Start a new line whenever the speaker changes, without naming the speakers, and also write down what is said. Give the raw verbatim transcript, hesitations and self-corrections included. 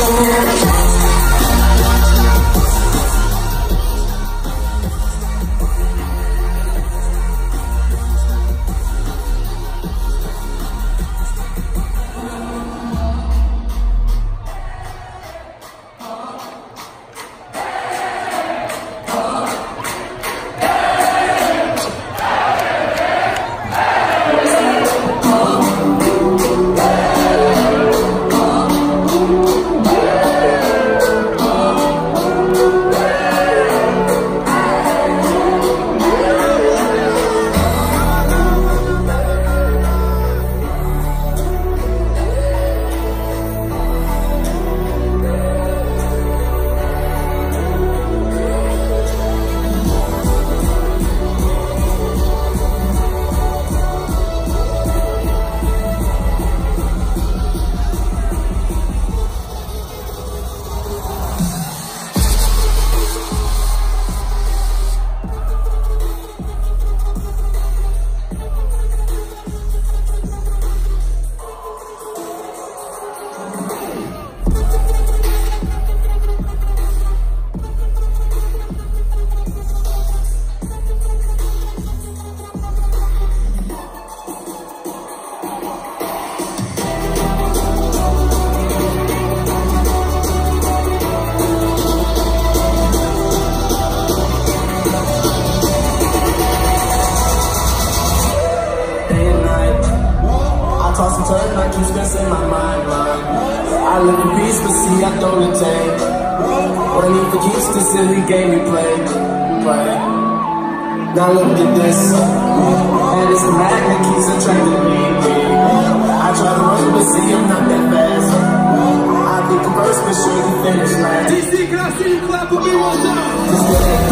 Toss and turn, I keep stressing my mind, mind. I live in peace, but see, I don't attain what I need for keeps this silly game we play, play. Now look at this, and it's a magnet keeps attracting me, me. I try to run, but see, I'm not that fast. I think I'm first, but sure you finish last.
D C, can I see you clap for me one time?